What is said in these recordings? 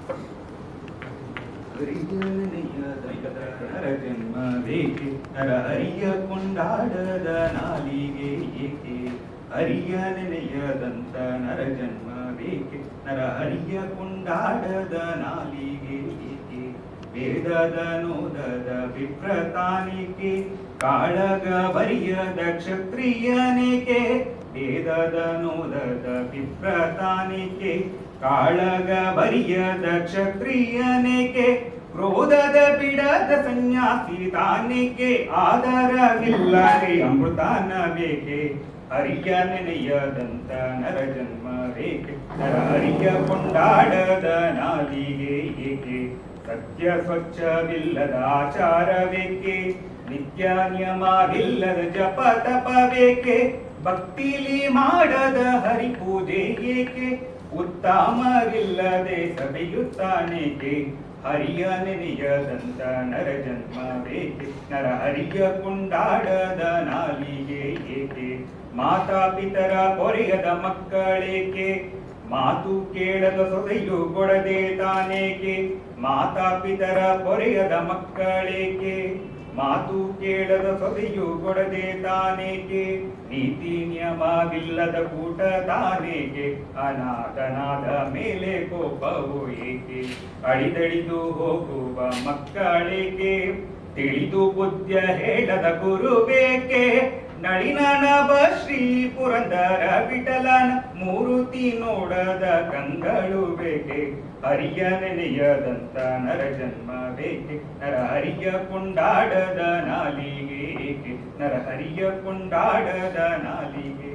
ಜನ್ಮವೇಕೆ ನರಹರಿಯ ಕೊಂಡಾಡದ ನಾಲಿಗೆ ಏಕೆ ಹರಿಯ ನೆನೆಯದಂತ ನರ ಜನ್ಮವೇಕೆ ನರಹರಿಯ ಕೊಂಡಾಡದ ನಾಲಿಗೆ ಏಕೆ ವೇದದ ನೋದದ ವಿಪ್ರತಾನಿಕೆ ಕಾಳಗ ಬರಿಯದ ಕ್ಷತ್ರಿಯನಿಕೆ ವೇದದ ನೋದದ ವಿಪ್ರತಾನಿಕೆ ಕಾಳಗ ಬರಿಯದ ಕ್ಷತ್ರಿಯನಿಕೆ ಕ್ರೋಧದ ಬಿಡದ ಸನ್ಯಾಸಿ ತಾನಿಕೆ ಆಧಾರವಿಲ್ಲದೆ ಅಮೃತಾನ ಬೇಕೆ ಹರಿಯ ನೆನೆಯದಂತ ನರ ಜನ್ಮವೇಕೆ ನರ ಹರಿಯ ಕೊಂಡಾಡದ ನಾಲಿಗೆ ಏಕೆ ಸತ್ಯ ಸ್ವಚ್ಛವಿಲ್ಲದ ಆಚಾರವೇಕೆ ನಿತ್ಯ ನಿಯಮವಿಲ್ಲದ ಜಪ ತಪವೇಕೆ ಭಕ್ತಿಲಿ ಮಾಡದ ಹರಿ ಪೂಜೆ ಏಕೆ ಉತ್ತಮರಿಲ್ಲದೆ ಸಭೆಯುತ್ತಾನೇಕೆ ಹರಿಯ ನೆನೆಯದಂತ ನರ ಜನ್ಮವೇಕೆ ನರ ಹರಿಯ ಕೊಂಡಾಡದ ನಾಲಿಗೆ ಏಕೆ ಮಾತಾ ಪಿತರ ಪೊರೆಯದ ಮಕ್ಕಳೇಕೆ ಮಾತು ಕೇಳದ ಸೊಸೆಯು ಕೊಡದೆ ತಾನೇಕೆ ಮಾತಾ ಪಿತರ ಪೊರೆಯದ ಮಕ್ಕಳೇಕೆ ಮಾತು ಕೇಳದ ಸೊಸೆಯು ಕೊಡದೆ ತಾನೇಕೆ ನೀತಿ ನಿಯಮವಿಲ್ಲದ ಕೂಟ ತಾನೇಕೆ ಅನಾಥನಾದ ಮೇಲೆ ಕೋಪವು ಏಕೆ ಅಡಿದಡಿದು ಹೋಗುವ ಮಕ್ಕಳೇಕೆ ತಿಳಿದು ಬುದ್ಧ ಹೇಳದ ಗುರು ಬೇಕೆ ನಳಿನನಭ ಶ್ರೀ ಪುರಂದರ ವಿಠಲನ ಮೂರುತಿ ನೋಡದ ಕಂಗಳು ಬೇಕೆ ಹರಿಯ ನೆನೆಯದಂತ ನರ ಜನ್ಮ ಬೇಕೆ ನರ ಹರಿಯ ಕೊಂಡಾಡದ ನಾಲಿಗೆ ಏಕೆ ನರ ಹರಿಯ ಕೊಂಡಾಡದ ನಾಲಿಗೆ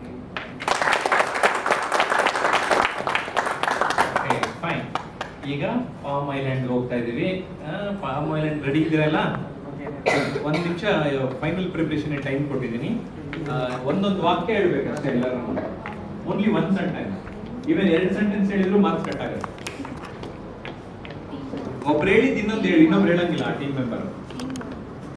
ಏಕೆ ಫೈನ್. ಈಗ ಪಾಮ್ ಐಲ್ಯಾಂಡ್ ಹೋಗ್ತಾ ಇದೀವಿ. ಪಾಮ್ ಐಲ್ಯಾಂಡ್ ರೆಡಿ ಇದ್ದೀರಲ್ಲ? ಒಂದು ನಿಮಿಷ ಫೈನಲ್ ಪ್ರಿಪರೇಷನ್ ಟೈಮ್ ಕೊಟ್ಟಿದ್ದೀನಿ. ಒಂದೊಂದು ವಾಕ್ಯ ಹೇಳ್ಬೇಕಷ್ಟೇ ಎಲ್ಲರೂ. Only one sentence. Even 2 sentence ಹೇಳಿದ್ರು ಮಾರ್ಕ್ಸ್ ಕಟ್ ಆಗುತ್ತೆ. ಒಬ್ರು ಹೇಳಿದ್ ಇನ್ನೊಬ್ರು ಹೇಳಂಗಿಲ್ಲ ಆ ಟೀಮ್ ಮೆಂಬರ್.